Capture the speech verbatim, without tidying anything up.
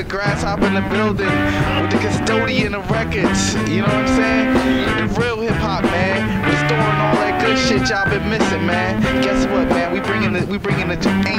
the grasshopper in the building with the custodian of records. You know what I'm saying? The real hip hop, man. Restoring all that good shit y'all been missing, man. Guess what, man? We bringing the we bringing the